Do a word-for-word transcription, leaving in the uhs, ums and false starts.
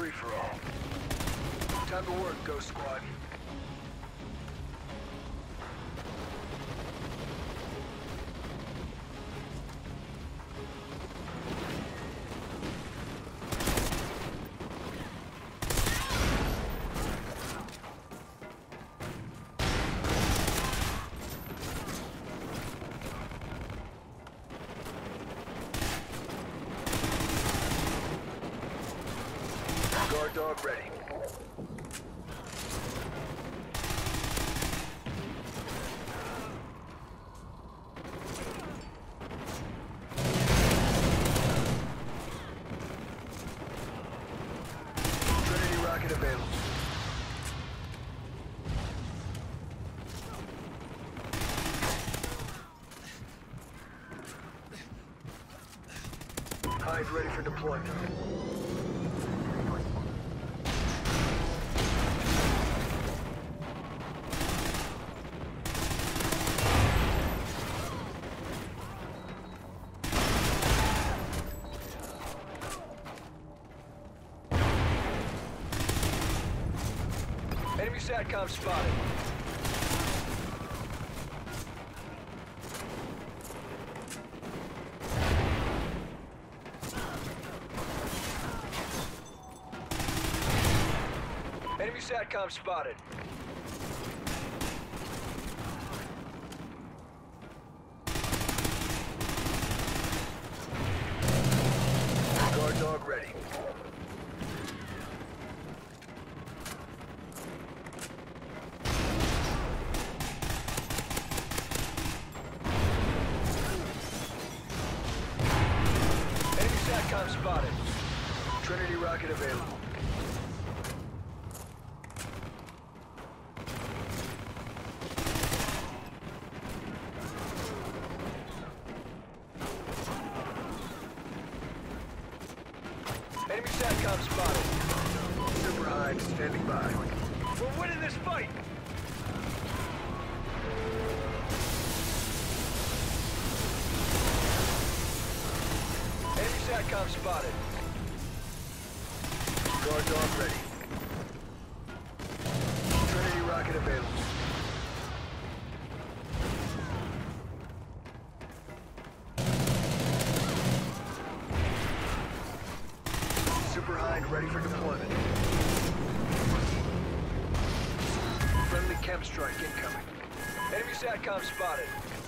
free-for-all. Time to work, Ghost Squad. Guard dog ready. Trinity rocket available. Hive ready for deployment. Enemy SATCOM spotted. Enemy SATCOM spotted. Guard dog ready. SATCOM spotted. Trinity rocket available. Enemy SATCOM spotted. Super Hive standing by. We're winning this fight! Enemy SATCOM spotted. Guard dog ready. Trinity rocket available. Super Hind ready for deployment. Friendly chem strike incoming. Enemy SATCOM spotted.